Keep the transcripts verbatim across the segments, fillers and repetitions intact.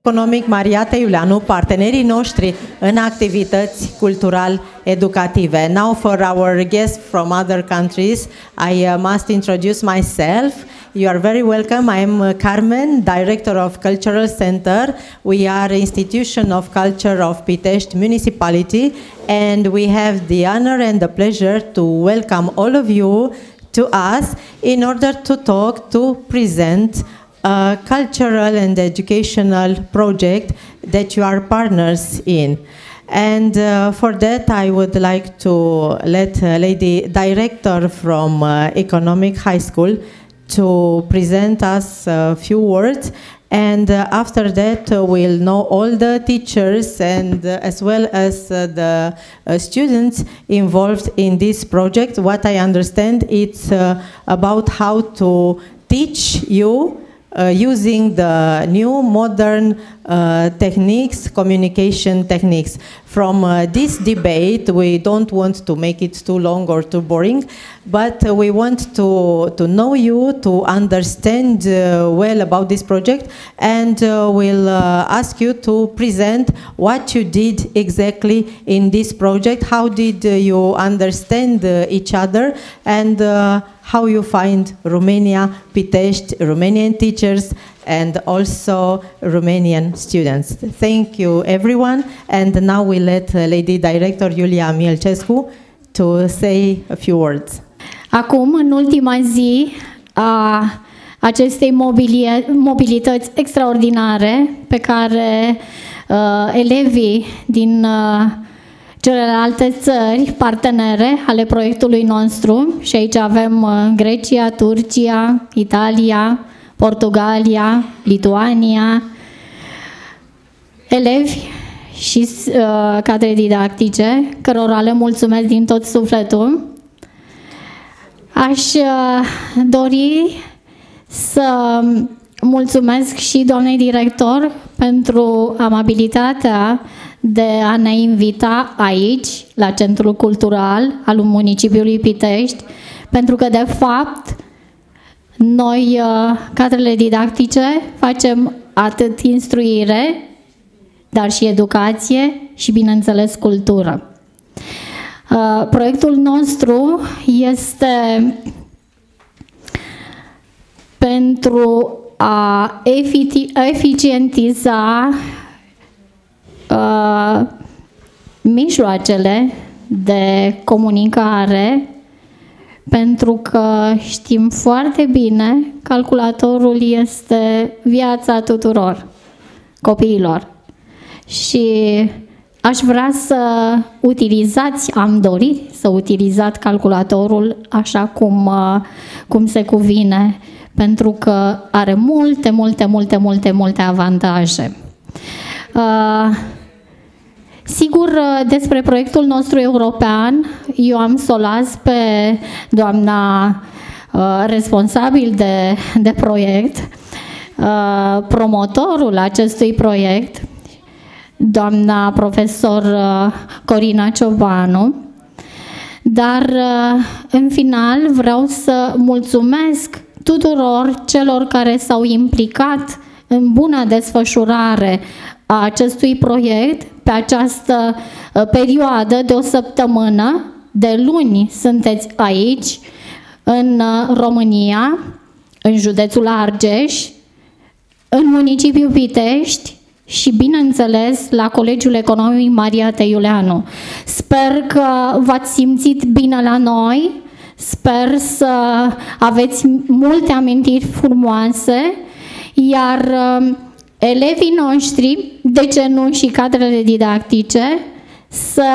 Economic Maria Teiuleanu, partenerii noștri în activități cultural-educative. Now for our guests from other countries, I uh, must introduce myself. You are very welcome. I am uh, Carmen, Director of Cultural Center. We are Institution of Culture of Pitești Municipality, and we have the honor and the pleasure to welcome all of you to us in order to talk, to present a cultural and educational project that you are partners in. And uh, for that, I would like to let uh, Lady Director from uh, Economic High School to present us a few words. And uh, after that, uh, we'll know all the teachers and uh, as well as uh, the uh, students involved in this project. What I understand, it's uh, about how to teach you Uh, using the new modern uh, techniques, communication techniques. From uh, this debate, we don't want to make it too long or too boring, but uh, we want to, to know you, to understand uh, well about this project, and uh, we'll uh, ask you to present what you did exactly in this project, how did uh, you understand uh, each other, and uh, how you find Romania, Pitești, Romanian teachers, and also Romanian students. Thank you, everyone. And now we let uh, Lady Director Iulia Mielcescu to say a few words. Acum, în ultima zi a acestei mobilități extraordinare pe care uh, elevii din uh, celelalte țări partenere ale proiectului nostru, și aici avem Grecia, Turcia, Italia, Portugalia, Lituania, elevi și uh, cadre didactice, cărora le mulțumesc din tot sufletul. Aș uh, dori să mulțumesc și doamnei director pentru amabilitatea de a ne invita aici, la Centrul Cultural al municipiului Pitești, pentru că, de fapt, noi, cadrele didactice, facem atât instruire, dar și educație și, bineînțeles, cultură. Proiectul nostru este pentru a eficientiza Uh, mijloacele de comunicare, pentru că știm foarte bine, calculatorul este viața tuturor copiilor și aș vrea să utilizați, am dorit să utilizați calculatorul așa cum, uh, cum se cuvine, pentru că are multe, multe, multe, multe, multe avantaje. Uh, Sigur, despre proiectul nostru european, eu am să o las pe doamna uh, responsabil de, de proiect, uh, promotorul acestui proiect, doamna profesor uh, Corina Ciobanu, dar uh, în final vreau să mulțumesc tuturor celor care s-au implicat în buna desfășurare a acestui proiect pe această perioadă de o săptămână. De luni sunteți aici, în România, în județul Argeș, în municipiul Pitești și, bineînțeles, la Colegiul Economic Maria Teiuleanu. Sper că v-ați simțit bine la noi, sper să aveți multe amintiri frumoase, iar elevii noștri, de ce nu și cadrele didactice, să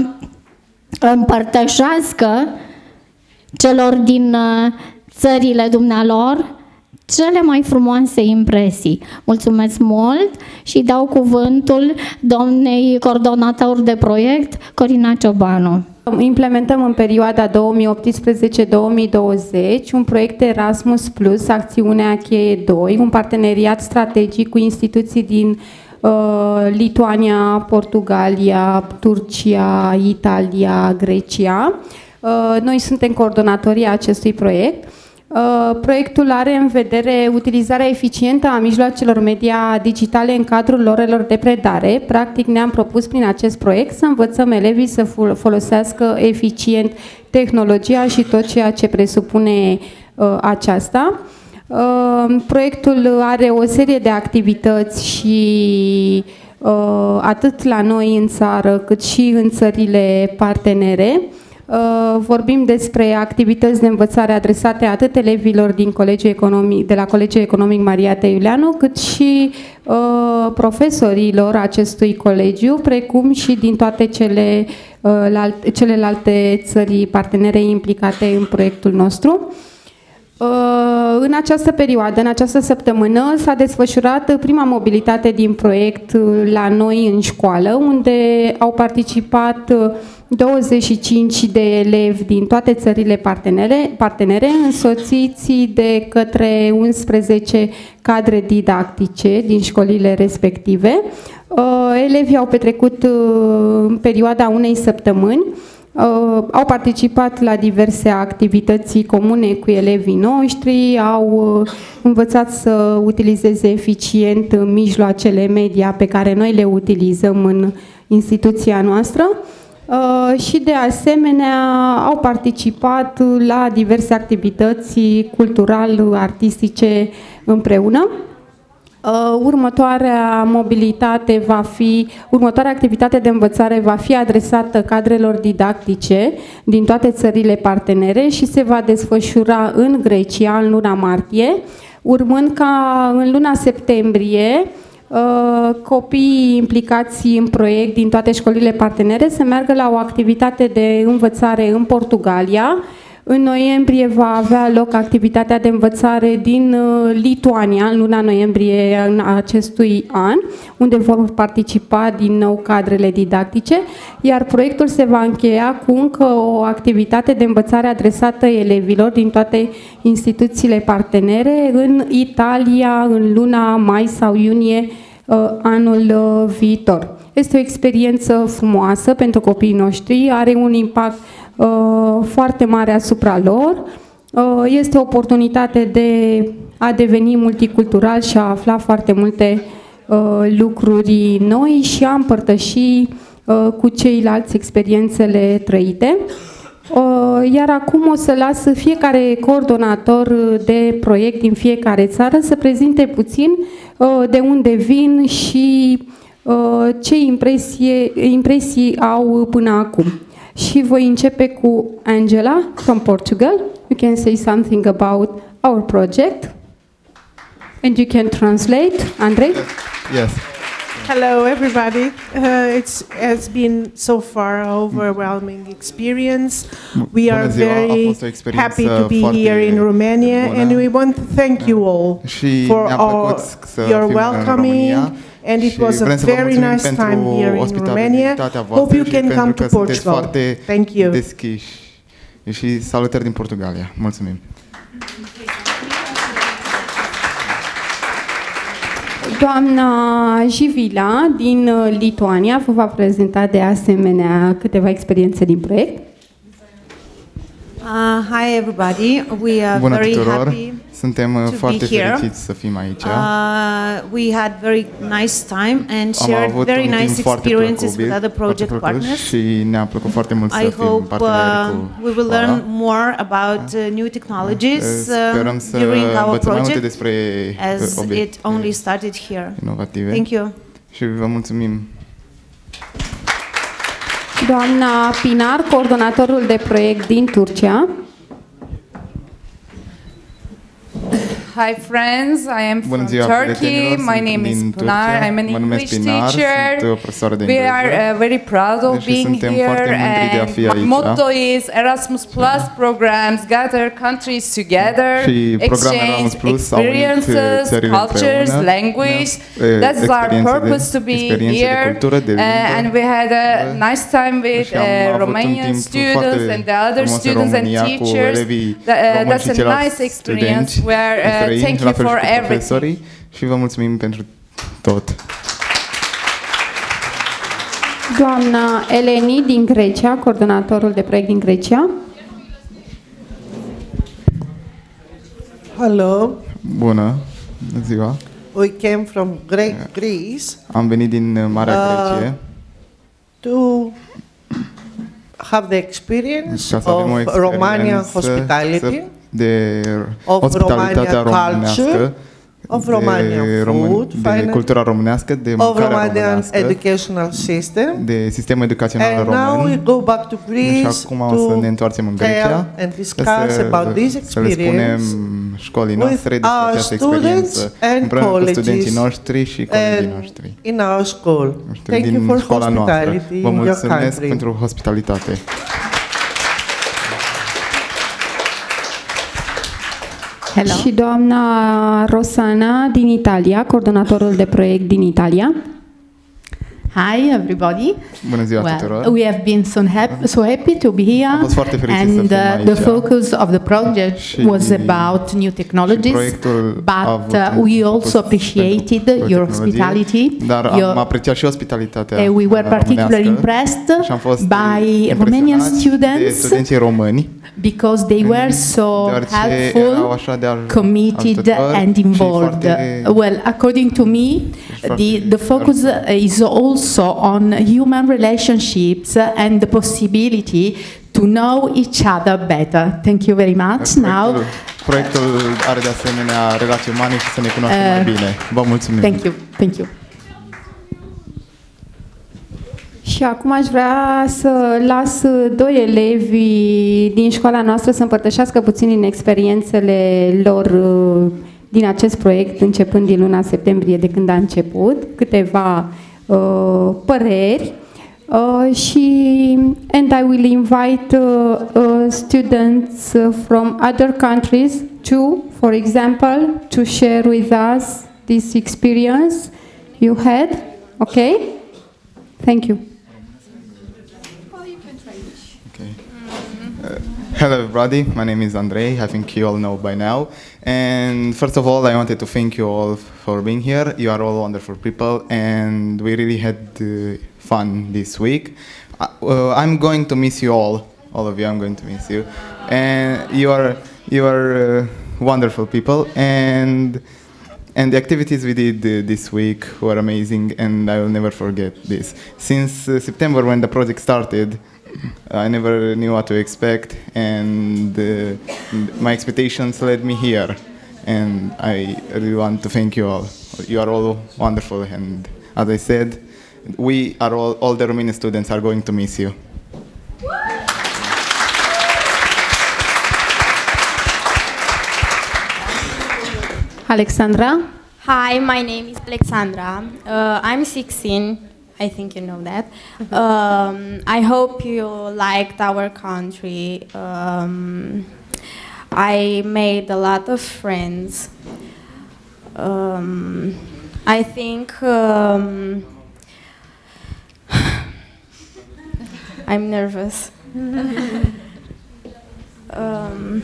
împărtășească celor din țările dumnealor cele mai frumoase impresii. Mulțumesc mult și dau cuvântul doamnei coordonator de proiect, Corina Ciobanu. Implementăm în perioada două mii optsprezece două mii douăzeci un proiect Erasmus Plus, acțiunea cheie doi, un parteneriat strategic cu instituții din uh, Lituania, Portugalia, Turcia, Italia, Grecia. Uh, noi suntem coordonatorii acestui proiect. Proiectul are în vedere utilizarea eficientă a mijloacelor media digitale în cadrul orelor de predare. Practic ne-am propus prin acest proiect să învățăm elevii să folosească eficient tehnologia și tot ceea ce presupune aceasta. Proiectul are o serie de activități și atât la noi în țară cât și în țările partenere. Vorbim despre activități de învățare adresate atât elevilor din Colegiul Economic, de la Colegiul Economic Maria Teiuleanu, cât și uh, profesorilor acestui colegiu, precum și din toate cele, uh, celelalte țări partenere implicate în proiectul nostru. În această perioadă, în această săptămână, s-a desfășurat prima mobilitate din proiect la noi în școală, unde au participat douăzeci și cinci de elevi din toate țările partenere, partenere însoțiți de către unsprezece cadre didactice din școlile respective. Elevii au petrecut în perioada unei săptămâni. Uh, au participat la diverse activități comune cu elevii noștri, au uh, învățat să utilizeze eficient mijloacele media pe care noi le utilizăm în instituția noastră uh, și de asemenea au participat la diverse activități cultural-artistice împreună. Următoarea mobilitate va fi, următoarea activitate de învățare va fi adresată cadrelor didactice din toate țările partenere și se va desfășura în Grecia în luna martie, urmând ca în luna septembrie copiii implicați în proiect din toate școlile partenere să meargă la o activitate de învățare în Portugalia. În noiembrie va avea loc activitatea de învățare din Lituania, în luna noiembrie în acestui an, unde vor participa din nou cadrele didactice, iar proiectul se va încheia cu încă o activitate de învățare adresată elevilor din toate instituțiile partenere în Italia, în luna mai sau iunie anul viitor. Este o experiență frumoasă pentru copiii noștri, are un impact foarte mare asupra lor. Este o oportunitate de a deveni multicultural și a afla foarte multe lucruri noi și a împărtăși cu ceilalți experiențele trăite. Iar acum o să las fiecare coordonator de proiect din fiecare țară să prezinte puțin de unde vin și ce impresie, impresii au până acum. Și voi începe cu Angela from Portugal. You can say something about our project and you can translate. Andrei? Yes. Hello everybody. Uh, it's has been so far an overwhelming experience. We are very happy to be here in Romania and we want to thank you all for all your welcoming. And it was a very nice time here in Romania. Hope you can come to Portugal. Thank you. Deschiși și salutări din Portugalia. Mulțumim. Doamna Jivila din Lituania vă va prezenta de asemenea câteva experiențe din proiect. Uh, hi everybody, we are Bună very tuturor. happy Suntem to foarte be here. fericiți să fim aici. Uh, we had very nice time and Am shared avut very un nice timp foarte experiences plăcut, with other project plăcut partners. și ne-a plăcut foarte mult să I fim hope parteneri uh, cu we will școala. learn more about uh, new technologies Sperăm uh, să during our învățăm mai multe project despre as obiecte it only started here. inovative. Thank you. Și vă mulțumim. Doamna Pinar, coordonatorul de proiect din Turcia. Hi friends, I am from Turkey. My name is Pinar. I'm an English teacher. We are uh, very proud of being here, and my motto is Erasmus Plus programs gather countries together, exchange experiences, cultures, language. That's our purpose to be here. Uh, and we had a nice time with uh, Romanian students and the other students and teachers. Uh, that's a nice experience where uh, thank you for everything. Și vă mulțumim pentru tot. Doamna Eleni din Grecia, coordonatorul de proiect din Grecia. Hello. Bună. Bună ziua. We came from Gre- Greece. Am venit din Marea uh, Grecie. To have the experience of Romanian hospitality, de of ospitalitatea românească, culture, of Romanian food, de cultura românească, de of mâncarea Romanian românească, educational system, de sistemul educațional and român. now we go back to Greece și acum o să ne întoarcem în Grecia and discuss să, about this să le spunem școlii noastre despre această experiență împreună cu studenții noștri și colegii noștri. In our school. Thank you for hospitality. Vă mulțumesc pentru hospitalitate. Hello. Și doamna Rosana din Italia, coordonatorul de proiect din Italia. Hi everybody. Bună ziua well, tuturor. We have been so happy, so happy to be here. Am fost foarte fericit and să fim uh, aici. The focus of the project și, was about new technologies, but uh, we also appreciated your hospitality. Dar am apreciat și ospitalitatea. Uh, we were particularly impressed by Romanian students. Studenții români. Because they were so helpful, committed and involved. Well, according to me, the, the focus is also on human relationships and the possibility to know each other better. Thank you very much. Now, proiectul are de asemenea relații umane și să ne cunoaștem uh, mai bine. Vă mulțumim. Thank you. Thank you. Și acum aș vrea să las doi elevi din școala noastră să împărtășească puțin din experiențele lor din acest proiect, începând din luna septembrie, de când a început, câteva uh, păreri. Uh, și and I will invite uh, uh, students from other countries too, for example, to share with us this experience you had. Okay? Thank you. Hello everybody, my name is Andrei, I think you all know by now. And first of all, I wanted to thank you all for being here. You are all wonderful people and we really had uh, fun this week. Uh, uh, I'm going to miss you all, all of you, I'm going to miss you. And you are, you are uh, wonderful people and, and the activities we did uh, this week were amazing and I will never forget this. Since uh, September when the project started, I never knew what to expect, and uh, my expectations led me here. And I really want to thank you all. You are all wonderful, and as I said, we are all, all the Romanian students are going to miss you. Alexandra. Hi, my name is Alexandra. Uh, I'm sixteen. I think you know that. Um, I hope you liked our country. Um, I made a lot of friends. Um, I think um, I'm nervous. um,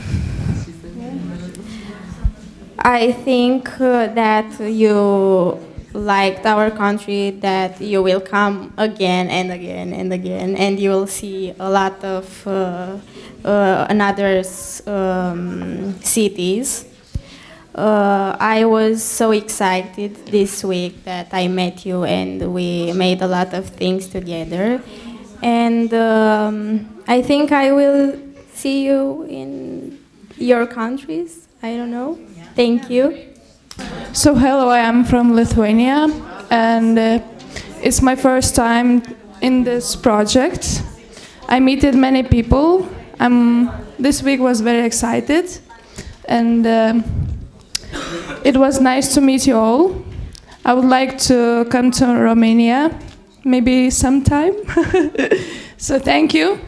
I think uh, that you liked our country, that you will come again and again and again, and you will see a lot of uh, uh, another um, cities. Uh, I was so excited this week that I met you and we made a lot of things together. And um, I think I will see you in your countries. I don't know. Thank you. So hello, I am from Lithuania and uh, it's my first time in this project. I met many people. Um, this week was very excited and uh, it was nice to meet you all. I would like to come to Romania maybe sometime. So thank you.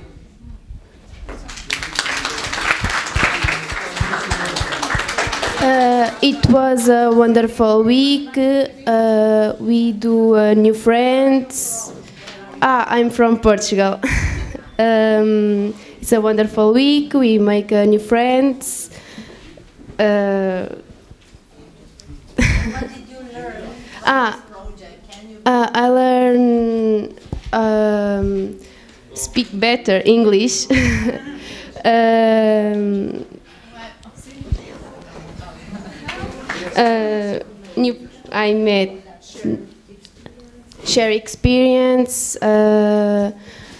Uh, it was a wonderful week. Uh, we do uh, new friends. Ah, I'm from Portugal. um, it's a wonderful week. We make uh, new friends. Uh, what did you learn? Ah, uh, I learned um, speak better English. um, uh, new, I met, share experience. Uh,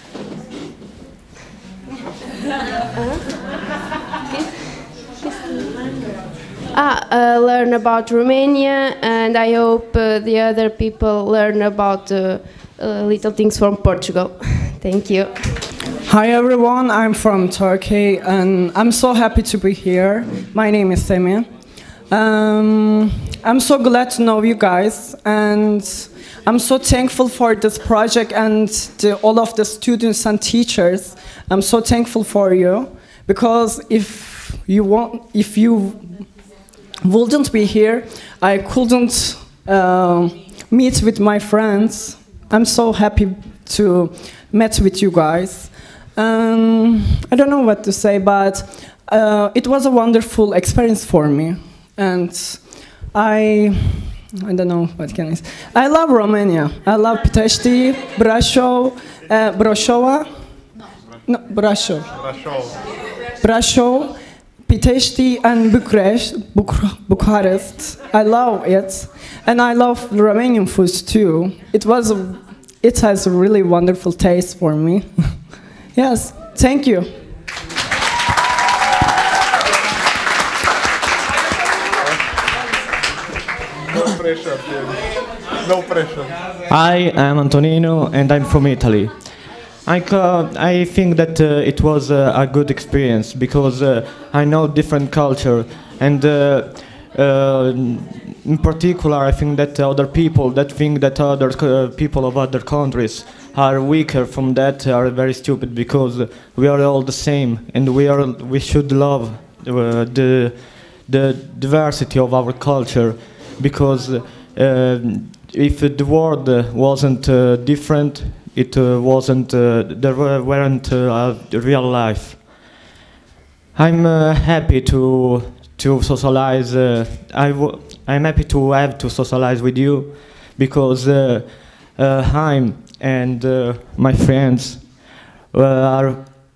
Ah, uh, learn about Romania, and I hope uh, the other people learn about uh, uh, little things from Portugal. Thank you. Hi everyone, I'm from Turkey, and I'm so happy to be here. My name is Semih. Um, I'm so glad to know you guys, and I'm so thankful for this project and the, all of the students and teachers. I'm so thankful for you, because if you want, if you wouldn't be here, I couldn't uh, meet with my friends. I'm so happy to meet with you guys. Um, I don't know what to say, but uh, it was a wonderful experience for me, and I, I don't know what can I say. I love Romania. I love Pitești, Brașov, uh, Brașov, no, Brașov, Brașov, Pitești, and Bucharest, Bucharest. I love it, and I love Romanian food too. It was, a, it has a really wonderful taste for me. Yes, thank you. No pressure, no pressure. I am Antonino, and I'm from Italy. I, uh, I think that uh, it was uh, a good experience, because uh, I know different culture, and uh, uh, in particular I think that other people that think that other uh, people of other countries are weaker from that are very stupid, because we are all the same, and we are we should love uh, the the diversity of our culture, because uh, if the world wasn't uh, different, it uh, wasn't, uh, there weren't uh, a real life. I'm uh, happy to to socialize. Uh, I w I'm happy to have to socialize with you, because uh, uh, I'm and uh, my friends uh, are.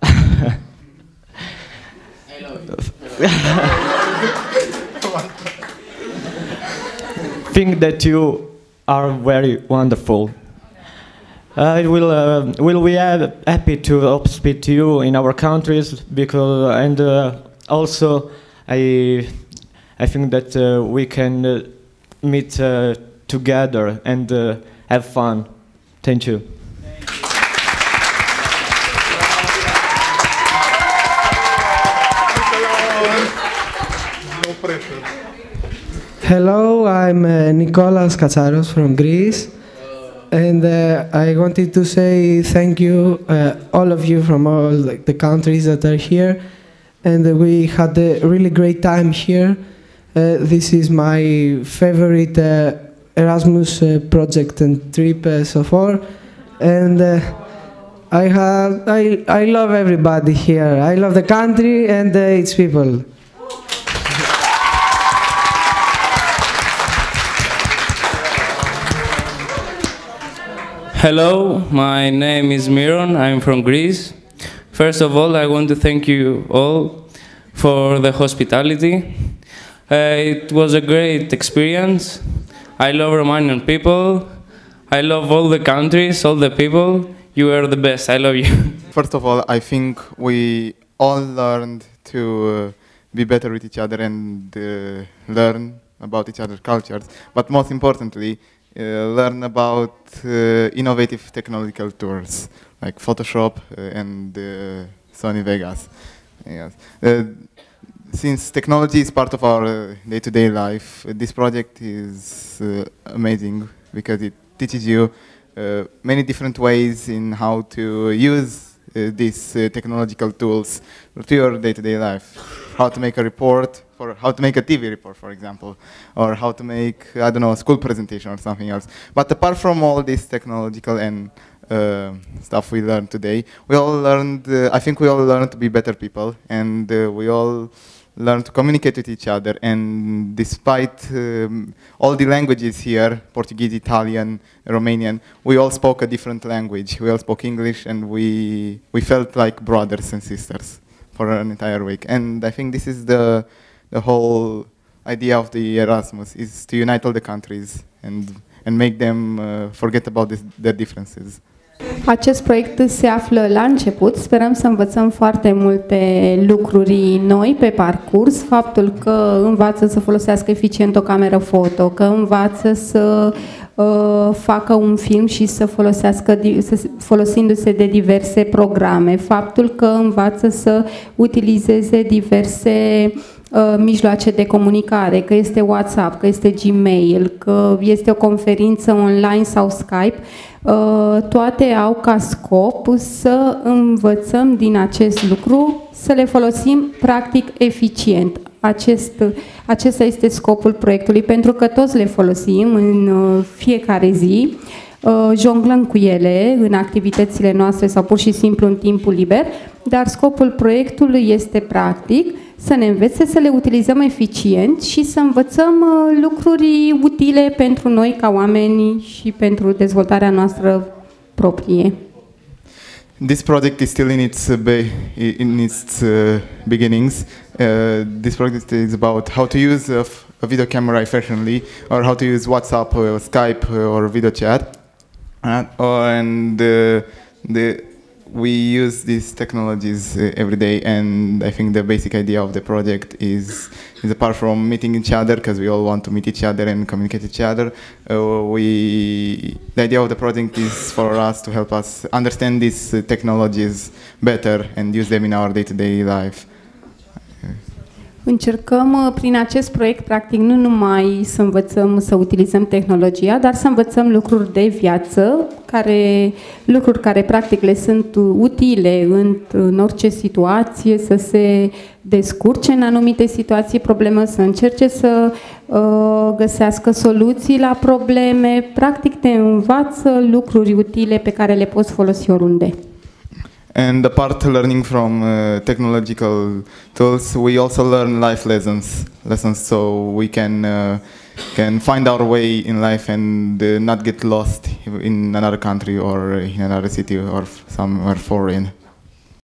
think that you are very wonderful. I uh, will uh, will we are happy to speak to you in our countries, because and uh, also I I think that uh, we can uh, meet uh, together and uh, have fun. Thank you. No pressure. Hello, I'm uh, Nicolas Katsaros from Greece. And uh, I wanted to say thank you, uh, all of you from all like, the countries that are here. And uh, we had a really great time here. Uh, this is my favorite uh, Erasmus uh, project and trip uh, so far. And uh, I, have, I, I love everybody here. I love the country and uh, its people. Hello, my name is Miron, I'm from Greece. First of all, I want to thank you all for the hospitality. Uh, it was a great experience. I love Romanian people. I love all the countries, all the people. You are the best, I love you. First of all, I think we all learned to uh, be better with each other and uh, learn about each other's cultures. But most importantly, Uh, learn about uh, innovative technological tools like Photoshop uh, and uh, Sony Vegas. Yes. Uh, since technology is part of our uh, day-to-day life, uh, this project is uh, amazing, because it teaches you uh, many different ways in how to use uh, these uh, technological tools to your day-to-day life. How to make a report, or how to make a T V report, for example, or how to make, I don't know, a school presentation or something else. But apart from all this technological and uh, stuff we learned today, we all learned, uh, I think we all learned to be better people, and uh, we all learned to communicate with each other. And despite um, all the languages here, Portuguese, Italian, Romanian, we all spoke a different language. We all spoke English, and we, we felt like brothers and sisters for an entire week. And I think this is the the whole idea of the Erasmus is to unite all the countries and and make them uh, forget about this, their differences. Acest proiect se află la început. Sperăm să învățăm foarte multe lucruri noi pe parcurs. Faptul că învață să folosească eficient o cameră foto, că învață să uh, facă un film și să folosească să, folosindu-se de diverse programe. Faptul că învață să utilizeze diverse uh, mijloace de comunicare, că este WhatsApp, că este Gmail, că este o conferință online sau Skype. Uh, toate au ca scop să învățăm din acest lucru, să le folosim practic eficient. Acest, acesta este scopul proiectului, pentru că toți le folosim în uh, fiecare zi, uh, jonglăm cu ele în activitățile noastre sau pur și simplu în timpul liber, dar scopul proiectului este practic să ne învețe să le utilizăm eficient și să învățăm uh, lucruri utile pentru noi ca oameni și pentru dezvoltarea noastră proprie. This project is still in its uh, be in its uh, beginnings. Uh, this project is about how to use a, a video camera efficiently, or how to use WhatsApp or Skype or video chat, uh, and uh, the we use these technologies uh, every day, and I think the basic idea of the project is, is apart from meeting each other, because we all want to meet each other and communicate each other, uh, we, the idea of the project is for us to help us understand these uh, technologies better and use them in our day-to-day life. Încercăm prin acest proiect, practic, nu numai să învățăm să utilizăm tehnologia, dar să învățăm lucruri de viață, care, lucruri care practic le sunt utile în, în orice situație, să se descurce în anumite situații probleme, să încerce să uh, găsească soluții la probleme. Practic te învață lucruri utile pe care le poți folosi oriunde. And apart learning from uh, technological tools, we also learn life lessons, lessons so we can uh, can find our way in life and uh, not get lost in another country or in another city or somewhere foreign.